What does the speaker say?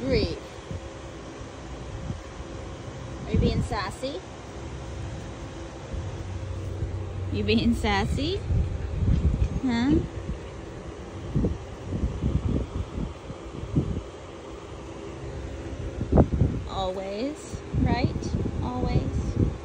grief. Are you being sassy? You being sassy? Huh? Always, right? Always.